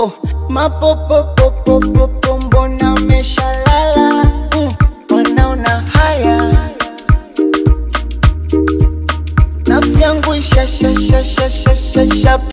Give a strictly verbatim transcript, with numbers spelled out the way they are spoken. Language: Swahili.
oh, mapopopopopopo mbona umeshalala? mm, Wanaona haya, nafsi yangu isha sha sha sha sha sha sha